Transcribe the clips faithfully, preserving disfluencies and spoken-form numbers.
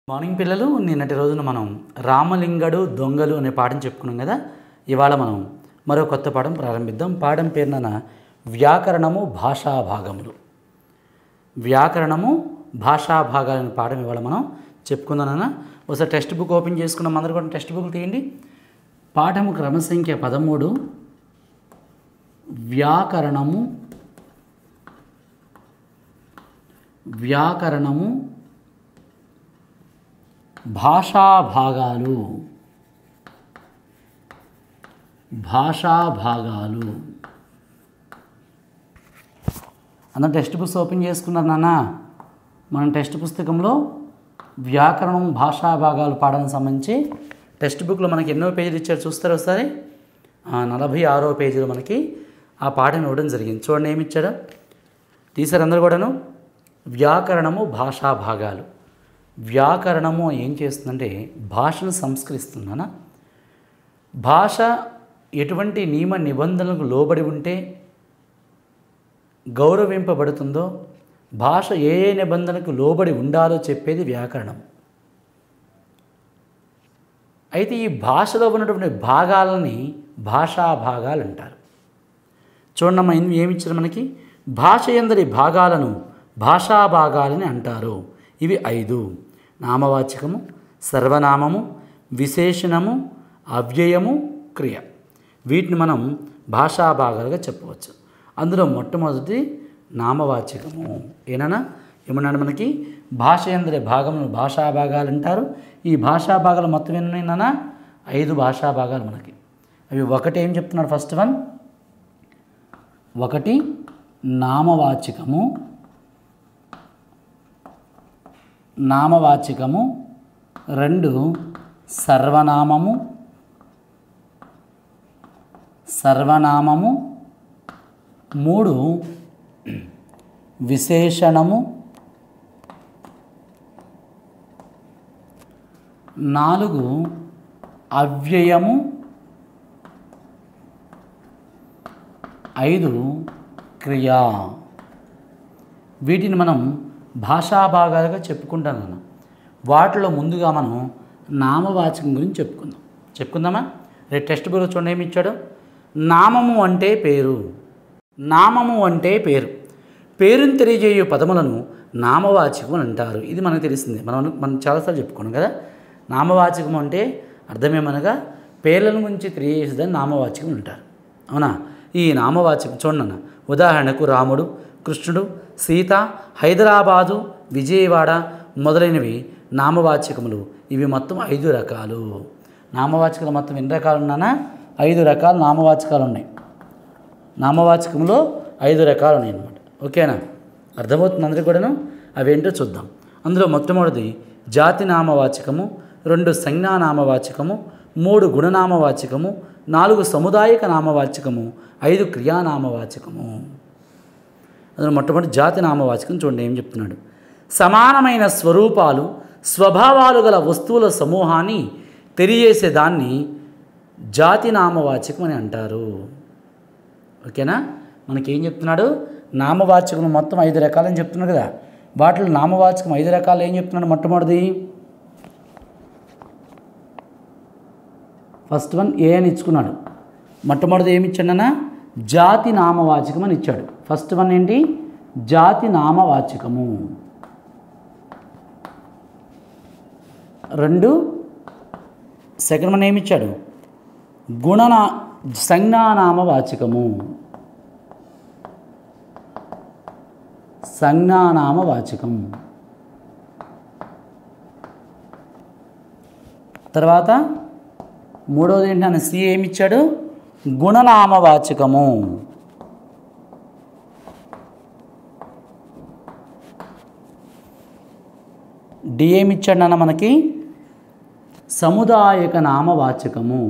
Morning పిల్లలు నిన్నటి రోజున మనం రామలింగడు దొంగలు అనే పాఠం చెప్పుకున్నాం కదా. ఇవాళ మనం మరో కొత్త పాఠం ప్రారంభిద్దాం. పాఠం పేరున వ్యాకరణము భాషా భాగములు. వ్యాకరణము భాషా భాగాలు అనే పాఠం ఇవాళ మనం చెప్పుకుందాం. ఒకసారి టెక్స్ట్ బుక్ ఓపెన్ చేసుకున్నాం. అందరూ కూడా టెక్స్ట్ బుక్ తీయండి. పాఠము క్రమసంఖ్య పదమూడు. వ్యాకరణము వ్యాకరణము భాషా భాగాలు భాషా భాగాలు అందరూ టెక్స్ట్ బుక్స్ ఓపెన్ చేసుకున్నారు నాన్న. మనం టెక్స్ట్ పుస్తకంలో వ్యాకరణం భాషా భాగాలు పాఠానికి సంబంధించి టెక్స్ట్ బుక్లో మనకి ఎన్నో పేజీలు ఇచ్చారు చూస్తారు ఒకసారి. నలభై ఆరో పేజీలో మనకి ఆ పాఠం ఇవ్వడం జరిగింది. చూడండి ఏమి ఇచ్చాడో తీసారు అందరూ కూడాను. వ్యాకరణము భాషా భాగాలు. వ్యాకరణము ఏం చేస్తుందంటే భాషను సంస్కరిస్తుందనా. భాష ఎటువంటి నియమ నిబంధనలకు లోబడి ఉంటే గౌరవింపబడుతుందో, భాష ఏ ఏ నిబంధనలకు లోబడి ఉండాలో చెప్పేది వ్యాకరణం. అయితే ఈ భాషలో ఉన్నటువంటి భాగాలని భాషా భాగాలు అంటారు. చూడమ్మా ఏమిచ్చారు మనకి. భాష యందరి భాగాలను భాషా భాగాలని అంటారు. ఇవి ఐదు: నామవాచకము, సర్వనామము, విశేషణము, అవ్యయము, క్రియ. వీటిని మనం భాషా భాగాలుగా చెప్పవచ్చు. అందులో మొట్టమొదటి నామవాచకము. ఏనా ఏమన్నాడు మనకి, భాష యందరి భాగమును భాషా భాగాలు అంటారు. ఈ భాషా భాగాలు మొత్తం ఎన్ని నాన్న? ఐదు భాషా భాగాలు మనకి. అవి ఒకటి ఏం చెప్తున్నాడు, ఫస్ట్ వన్ ఒకటి నామవాచకము నామవాచకము రెండు సర్వనామము సర్వనామము మూడు విశేషణము నాలుగు అవ్యయము ఐదు క్రియా. వీటిని మనం భాషా భాగాలుగా చెప్పుకుంటాను. వాటిలో ముందుగా మనం నామవాచకం గురించి చెప్పుకుందాం చెప్పుకుందామా రేపు టెక్స్ట్ బుక్లో చూడండి ఏమి ఇచ్చాడు. నామము అంటే పేరు. నామము అంటే పేరు. పేరుని తెలియజేయు పదములను నామవాచకం అని అంటారు. ఇది మనకు తెలిసిందే. మనం మనం చాలాసార్లు చెప్పుకున్నాం కదా. నామవాచకం అంటే అర్థమేమనగా పేర్ల గురించి తెలియజేసేదని నామవాచకం అంటారు. అవునా. ఈ నామవాచకం చూడండి అన్న. ఉదాహరణకు రాముడు, కృష్ణుడు, సీత, హైదరాబాదు, విజయవాడ మొదలైనవి నామవాచకములు. ఇవి మొత్తం ఐదు రకాలు. నామవాచకాలు మొత్తం ఎన్ని రకాలు ఉన్నానా? ఐదు రకాల నామవాచకాలు ఉన్నాయి. నామవాచకంలో ఐదు రకాలు ఉన్నాయి అన్నమాట. ఓకేనా, అర్థమవుతుంది అందరికీ కూడాను. అవేంటో చూద్దాం. అందులో మొట్టమొదటిది జాతి నామవాచకము, రెండు సంజ్ఞా నామవాచకము, మూడు గుణనామవాచకము, నాలుగు సముదాయక నామవాచకము, ఐదు క్రియానామవాచకము. అందులో మొట్టమొదటి జాతి నామవాచకం చూడండి ఏం చెప్తున్నాడు. సమానమైన స్వరూపాలు స్వభావాలు గల వస్తువుల సమూహాన్ని తెలియజేసేదాన్ని జాతి నామవాచకం అని అంటారు. ఓకేనా. మనకేం చెప్తున్నాడు, నామవాచకం మొత్తం ఐదు రకాలని చెప్తున్నాడు కదా. వాటిలో నామవాచకం ఐదు రకాలు ఏం చెప్తున్నాడు. మొట్టమొదటిది ఫస్ట్ వన్ ఏ అని ఇచ్చుకున్నాడు. మొట్టమొదటిది ఏమి ఇచ్చాడన్నా, జాతి నామవాచకం అని ఇచ్చాడు. ఫస్ట్ వన్ ఏంటి, జాతి నామవాచకము. రెండు సెకండ్ వన్ ఏమి ఇచ్చాడు, గుణనా సంజ్ఞానామవాచకము. సంజ్ఞానామవాచకం. తర్వాత మూడవది ఏంటంటే సి ఏమి ఇచ్చాడు, గుణనామవాచకము. డి ఏమి ఇచ్చాడు నాన్న మనకి, సముదాయక నామవాచకము.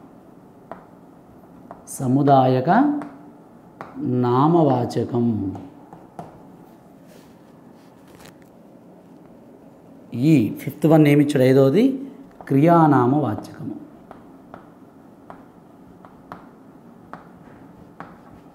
సముదాయక నామవాచకం. ఈ ఫిఫ్త్ వన్ ఏమి ఇచ్చాడు, ఐదవది క్రియానామవాచకము.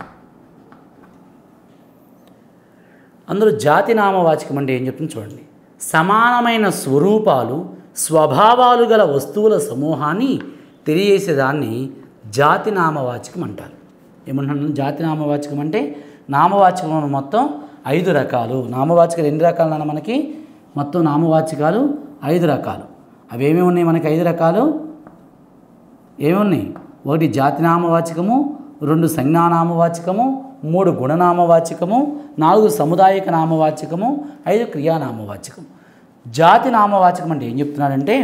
అందులో జాతి నామవాచకం అంటే ఏం చెప్తుంది చూడండి. సమానమైన స్వరూపాలు స్వభావాలు గల వస్తువుల సమూహాన్ని తెలియజేసేదాన్ని జాతి నామవాచకం అంటారు. ఏమంటున్నాను? జాతి నామవాచకం అంటే నామవాచకం మొత్తం ఐదు రకాలు. నామవాచకాలు ఎన్ని రకాలు అన్న మనకి? మొత్తం నామవాచకాలు ఐదు రకాలు. అవి ఏమేమి ఉన్నాయి మనకి? ఐదు రకాలు ఏమున్నాయి? ఒకటి జాతి నామవాచకము, రెండు సంజ్ఞానామవాచకము, మూడు గుణనామవాచకము, నాలుగు సముదాయక నామవాచకము, ఐదు క్రియానామవాచకం. జాతి నామవాచకం అంటే ఏం చెప్తున్నాడంటే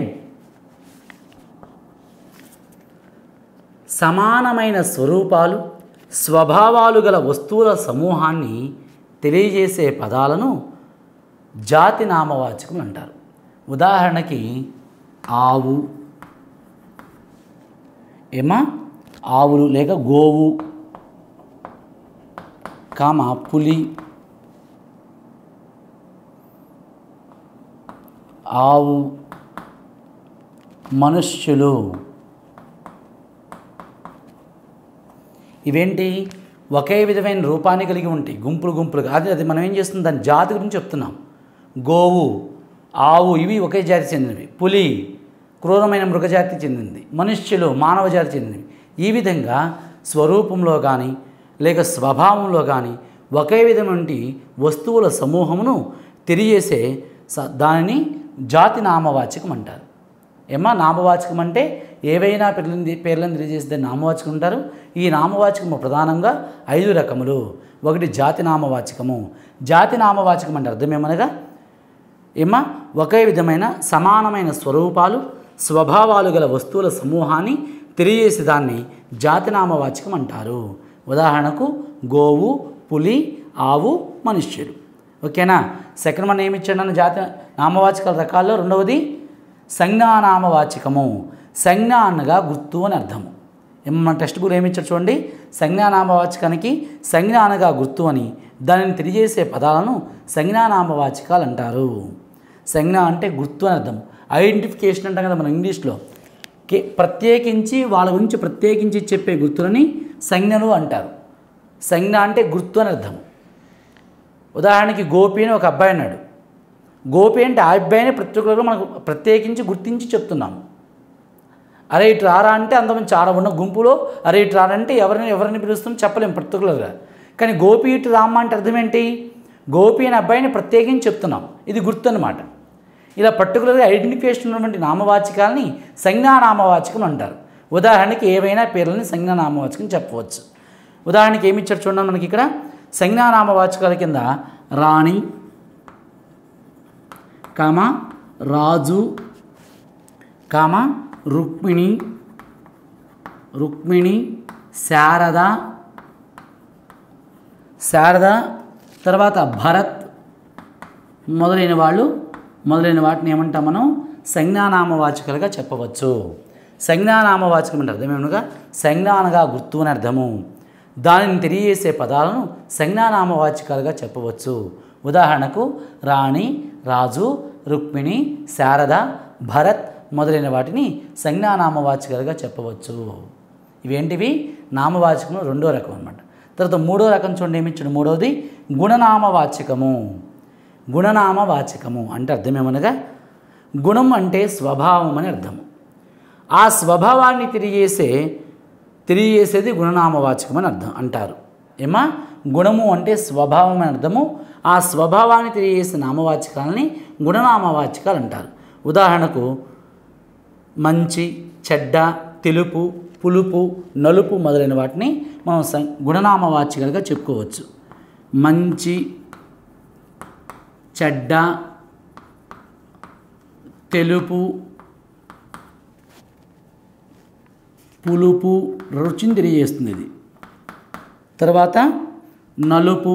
సమానమైన స్వరూపాలు స్వభావాలు గల వస్తువుల సమూహాన్ని తెలియజేసే పదాలను జాతి నామవాచకం అంటారు. ఉదాహరణకి ఆవు, ఏమా ఆవులు లేక గోవు, కామ పులి, ఆవు, మనుష్యులు. ఇవేంటి? ఒకే విధమైన రూపాన్ని కలిగి ఉంటాయి, గుంపులు గుంపులుగా. అది అది మనం ఏం చేస్తున్నాం? దాని జాతి గురించి చెప్తున్నాం. గోవు, ఆవు ఇవి ఒకే జాతికి చెందినవి. పులి క్రూరమైన మృగజాతికి చెందింది. మనుష్యులు మానవ జాతికి చెందినవి. ఈ విధంగా స్వరూపంలో కానీ లేక స్వభావంలో కానీ ఒకే విధమైన వస్తువుల సమూహమును తెలియజేసే దానిని జాతి నామవాచకం అంటారు. ఏమా నామవాచకం అంటే ఏవైనా పేర్లని పేర్లను తెలియజేస్తే నామవాచకం అంటారు. ఈ నామవాచకము ప్రధానంగా ఐదు రకములు. ఒకటి జాతి నామవాచకము. జాతి నామవాచకం అంటే అర్థం ఏమనగా ఏమా ఒకే విధమైన సమానమైన స్వరూపాలు స్వభావాలు గల వస్తువుల సమూహాన్ని తెలియజేసే దాన్ని జాతి నామవాచకం అంటారు. ఉదాహరణకు గోవు, పులి, ఆవు, మనుష్యుడు. ఓకేనా? సెకండ్ మనం ఏమి ఇచ్చాడన్న జాతి నామవాచకాల రకాల్లో రెండవది సంజ్ఞానామవాచకము. సంజ్ఞ అనగా గుర్తు అని అర్థము. మన టెక్స్ట్ బుక్ ఏమి ఇచ్చారు చూడండి. సంజ్ఞానామవాచకానికి సంజ్ఞ అనగా గుర్తు అని, దానిని తెలియజేసే పదాలను సంజ్ఞానామవాచకాలు అంటారు. సంజ్ఞ అంటే గుర్తు అని అర్థం. ఐడెంటిఫికేషన్ అంటాం కదా మనం ఇంగ్లీష్లో. కే ప్రత్యేకించి వాళ్ళ గురించి ప్రత్యేకించి చెప్పే గుర్తులని సంజ్ఞలు అంటారు. సంజ్ఞ అంటే గుర్తు అని అర్థం. ఉదాహరణకి గోపి అని ఒక అబ్బాయి అన్నాడు. గోపి అంటే ఆ అబ్బాయిని ప్రతి ఒక్కరు మనకు ప్రత్యేకించి గుర్తించి చెప్తున్నాము. అరే ఇటు రారా అంటే అంతమంది చాలా ఉన్న గుంపులో అరే ఇటు రారంటే ఎవరిని ఎవరిని పిలుస్తాం చెప్పలేము పర్టికులర్గా. కానీ గోపి ఇటు రామ్మ అంటే అర్థం ఏంటి? గోపి అనే అబ్బాయిని ప్రత్యేకించి చెప్తున్నాం. ఇది గుర్తు అన్నమాట. ఇలా పర్టికులర్గా ఐడెంటిఫికేషన్ ఉన్నటువంటి నామవాచకాలని సంజ్ఞానామవాచకం అంటారు. ఉదాహరణకి ఏవైనా పేర్లని సంజ్ఞానామవాచకం చెప్పవచ్చు. ఉదాహరణకి ఏమి ఇచ్చారు చూడండి మనకి ఇక్కడ. సంజ్ఞానామవాచకాల కింద రాణి, కామ రాజు, కామ రుక్మిణి, రుక్మిణి, శారద, శారద తర్వాత భరత్ మొదలైన వాళ్ళు మొదలైన వాటిని ఏమంటాం మనం? సంజ్ఞానామవాచకాలుగా చెప్పవచ్చు. సంజ్ఞానామవాచకం అంటే అర్థం ఏమనగా సంజ్ఞ అనగా గుర్తు అని అర్థము. దానిని తెలియజేసే పదాలను సంజ్ఞానామవాచకాలుగా చెప్పవచ్చు. ఉదాహరణకు రాణి, రాజు, రుక్మిణి, శారద, భరత్ మొదలైన వాటిని సంజ్ఞానామవాచకాలుగా చెప్పవచ్చు. ఇవేంటివి? నామవాచకము రెండో రకం అన్నమాట. తర్వాత మూడో రకం చూడండి ఏమిచ్చాడు. మూడవది గుణనామవాచకము. గుణనామవాచకము అంటే అర్థం ఏమనగా గుణం అంటే స్వభావం అని అర్థము. ఆ స్వభావాన్ని తెలియజేసే తెలియజేసేది గుణనామవాచకం అని అర్థం అంటారు. ఏమా గుణము అంటే స్వభావం అని అర్థము. ఆ స్వభావాన్ని తెలియజేసే నామవాచకాలని గుణనామవాచకాలు అంటారు. ఉదాహరణకు మంచి, చెడ్డ, తెలుపు, పులుపు, నలుపు మొదలైన వాటిని మనం గుణనామవాచకాలుగా చెప్పుకోవచ్చు. మంచి, చెడ్డ, తెలుపు, పులుపు రుచిని తెలియజేస్తుంది ఇది. తర్వాత నలుపు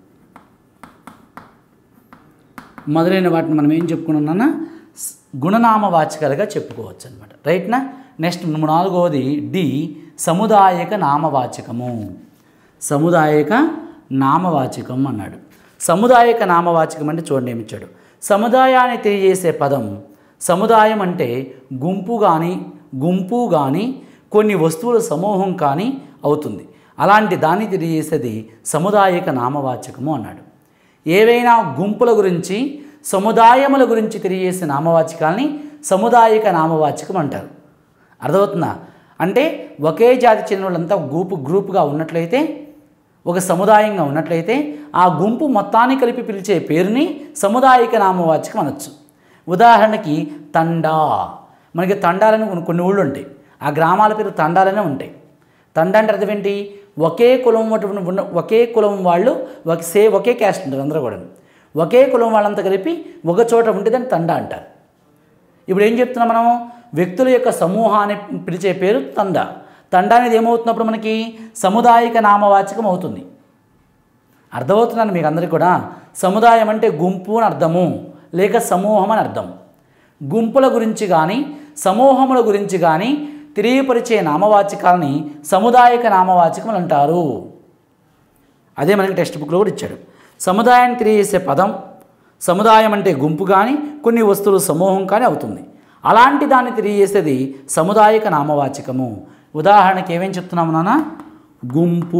మొదలైన వాటిని మనం ఏం చెప్పుకున్నామన్నా గుణనామవాచకాలుగా చెప్పుకోవచ్చు అనమాట. రైట్నా? నెక్స్ట్ నాలుగవది డి సముదాయక నామవాచకము. సముదాయక నామవాచకం అన్నాడు. సముదాయక నామవాచకం అంటే చూడండి ఏమిచ్చాడు. సముదాయాన్ని తెలియజేసే పదం సముదాయం అంటే గుంపు కానీ గుంపు కానీ కొన్ని వస్తువుల సమూహం కానీ అవుతుంది. అలాంటి దాన్ని తెలియజేసేది సముదాయక నామవాచకము అన్నాడు. ఏవైనా గుంపుల గురించి సముదాయముల గురించి తెలియజేసే నామవాచకాలని సముదాయక నామవాచకం అంటారు. అర్థమవుతుందా? అంటే ఒకే జాతి చెందిన వాళ్ళంతా గ్రూపు గ్రూపుగా ఉన్నట్లయితే, ఒక సముదాయంగా ఉన్నట్లయితే ఆ గుంపు మొత్తాన్ని కలిపి పిలిచే పేరుని సముదాయక నామవాచకం అనొచ్చు. ఉదాహరణకి తండా. మనకి తండాలని కొన్ని కొన్ని ఊళ్ళు ఉంటాయి, ఆ గ్రామాల పేరు తండాలనే ఉంటాయి. తండా అంటే అర్థం ఏంటి? ఒకే కులం ఉన్న ఒకే కులం వాళ్ళు ఒక సే ఒకే క్యాస్ట్ ఉంటారు, అందరూ కూడా ఒకే కులం వాళ్ళంతా కలిపి ఒక చోట ఉంటే దాన్ని తండా అంటారు. ఇప్పుడు ఏం చెప్తున్నాం మనం? వ్యక్తుల యొక్క సమూహాన్ని పిలిచే పేరు తండా. తండా అనేది ఏమవుతున్నప్పుడు మనకి సముదాయక నామవాచకం అవుతుంది. అర్థమవుతున్నాను మీకు అందరికీ కూడా? సముదాయం అంటే గుంపు అని అర్థము, లేక సమూహం అని అర్థం. గుంపుల గురించి కానీ సమూహముల గురించి కానీ తెలియపరిచే నామవాచకాలని సముదాయక నామవాచకములు అంటారు. అదే మనకి టెక్స్ట్ బుక్లో కూడా ఇచ్చాడు. సముదాయాన్ని తెలియజేసే పదం సముదాయం అంటే గుంపు కానీ కొన్ని వస్తువులు సమూహం కానీ అవుతుంది. అలాంటి దాన్ని తెలియజేసేది సముదాయక నామవాచకము. ఉదాహరణకి ఏమేం చెప్తున్నాము నాన్న? గుంపు,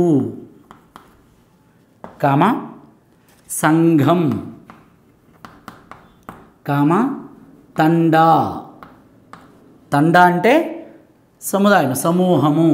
కామ, సంఘం, కామ, తండా. తండా అంటే సముదాయం, సమూహము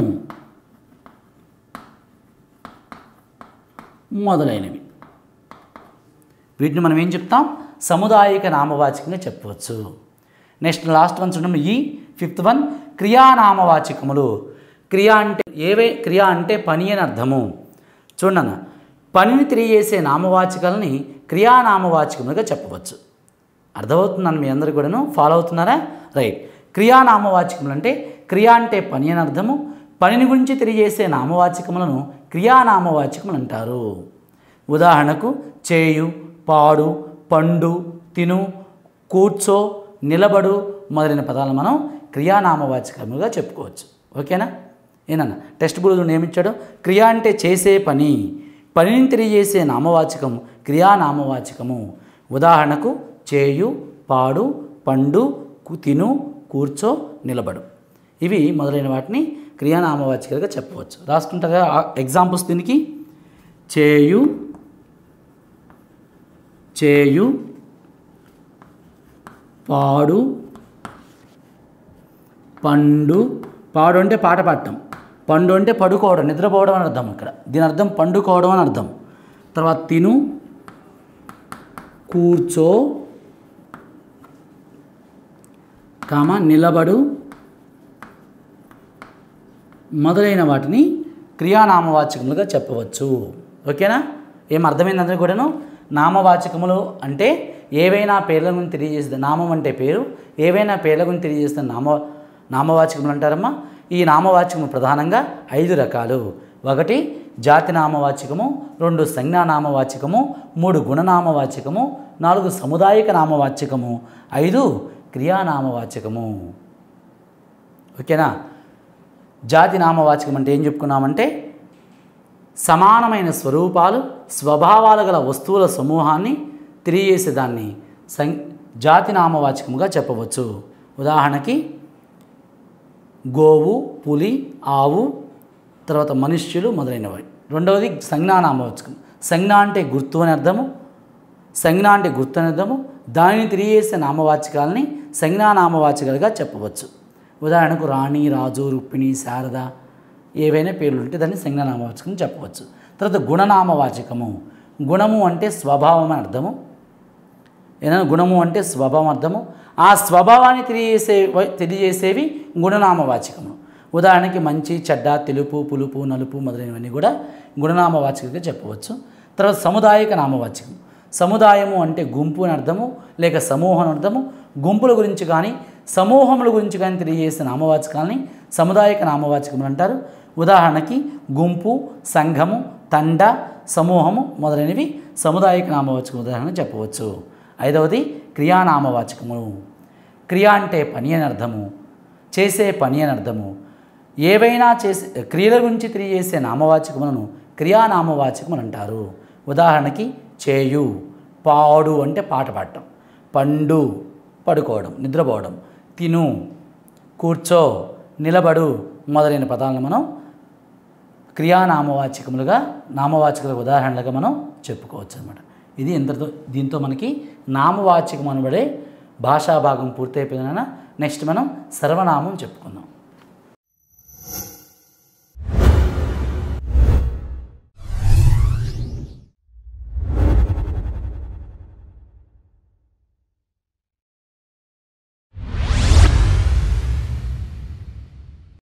మొదలైనవి. వీటిని మనం ఏం చెప్తాం? సముదాయక నామవాచకంగా చెప్పవచ్చు. నెక్స్ట్ లాస్ట్ వన్ చూడండి, ఈ ఫిఫ్త్ వన్ క్రియానామవాచకములు. క్రియ అంటే ఏవే క్రియ అంటే పని అని అర్థము. చూడన్న, పనిని తెలియజేసే నామవాచకాలని క్రియానామవాచకములుగా చెప్పవచ్చు. అర్థమవుతుందని మీ అందరికీ కూడాను ఫాలో అవుతున్నారా? రైట్. క్రియానామవాచకములు అంటే క్రియ అంటే పని అని అర్థము. పనిని గురించి తెలియజేసే నామవాచకములను క్రియానామవాచకములు అంటారు. ఉదాహరణకు చేయు, పాడు, పండు, తిను, కూర్చో, నిలబడు మొదలైన పదాలను మనం క్రియానామవాచకములుగా చెప్పుకోవచ్చు. ఓకేనా? ఏనన్నా టెక్స్ట్ బుక్లో నియమించాడు. క్రియ అంటే చేసే పని, పనిని తెలియజేసే నామవాచకం క్రియానామవాచకము. ఉదాహరణకు చేయు, పాడు, పండు, తిను, కూర్చో, నిలబడు ఇవి మొదలైన వాటిని క్రియానామవాచకాలుగా చెప్పవచ్చు. రాసుకుంటారా ఎగ్జాంపుల్స్ దీనికి? చేయు, చేయు, పాడు, పండు. పాడు అంటే పాట పాడటం, పండు అంటే పడుకోవడం, నిద్రపోవడం అని అర్థం. ఇక్కడ దీని అర్థం పండుకోవడం అని అర్థం. తర్వాత తిను, కూర్చో, కామ, నిలబడు మొదలైన వాటిని క్రియానామవాచకములుగా చెప్పవచ్చు. ఓకేనా? ఏం అర్థమైంది అందరికీ కూడాను? నామవాచకములు అంటే ఏవైనా పేర్ల గురించి తెలియజేస్తుంది. నామం అంటే పేరు, ఏవైనా పేర్ల గురించి తెలియజేస్తున్న నామ నామవాచకములు అంటారమ్మా. ఈ నామవాచకము ప్రధానంగా ఐదు రకాలు. ఒకటి జాతి నామవాచకము, రెండు సంజ్ఞా నామవాచకము, మూడు గుణనామవాచకము, నాలుగు సముదాయక నామవాచకము, ఐదు క్రియానామవాచకము. ఓకేనా? జాతి నామవాచకం అంటే ఏం చెప్పుకున్నామంటే సమానమైన స్వరూపాలు, స్వభావాలు గల వస్తువుల సమూహాన్ని తెలియజేసేదాన్ని సం జాతి నామవాచకముగా చెప్పవచ్చు. ఉదాహరణకి గోవు, పులి, ఆవు, తర్వాత మనుష్యులు మొదలైనవి. రెండవది సంజ్ఞానామవాచకం. సంజ్ఞ అంటే గుర్తు అని అర్థము, సంజ్ఞ అంటే గుర్తు అని అర్థము. దానిని తెలియజేసే నామవాచకాలని సంజ్ఞానామవాచకాలుగా చెప్పవచ్చు. ఉదాహరణకు రాణి, రాజు, రుక్మిణి, శారద ఏవైనా పేర్లు ఉంటే దాన్ని సంజ్ఞానామవాచకం చెప్పవచ్చు. తర్వాత గుణనామవాచకము. గుణము అంటే స్వభావం అని అర్థము. ఏదైనా గుణము అంటే స్వభావం అర్థము. ఆ స్వభావాన్ని తెలియజేసే తెలియజేసేవి గుణనామవాచకము. ఉదాహరణకి మంచి, చెడ్డ, తెలుపు, పులుపు, నలుపు మొదలైనవన్నీ కూడా గుణనామవాచకంగా చెప్పవచ్చు. తర్వాత సముదాయక నామవాచకం. సముదాయము అంటే గుంపు అని అర్థము, లేక సమూహం అని అర్థము. గుంపుల గురించి కానీ సమూహముల గురించి కానీ తెలియజేసే నామవాచకాలని సముదాయక నామవాచకములు అంటారు. ఉదాహరణకి గుంపు, సంఘము, తండ, సమూహము మొదలైనవి సముదాయక నామవాచకం ఉదాహరణ చెప్పవచ్చు. ఐదవది క్రియానామవాచకములు. క్రియ అంటే పని అని అర్థము, చేసే పని అని అర్థము. ఏవైనా చేసే క్రియల గురించి తెలియజేసే నామవాచకములను క్రియానామవాచకములు అంటారు. ఉదాహరణకి చేయు, పాడు అంటే పాట పాడటం, పండు పడుకోవడం, నిద్రపోవడం, తిను, కూర్చో, నిలబడు మొదలైన పదాలను మనం క్రియానామవాచకములుగా నామవాచక ఉదాహరణలుగా మనం చెప్పుకోవచ్చు అన్నమాట. ఇది ఇంతతో దీంతో మనకి నామవాచకం అనబడే భాషా భాగం పూర్తయిపోయిందన్న. నెక్స్ట్ మనం సర్వనామం చెప్పుకుందాం.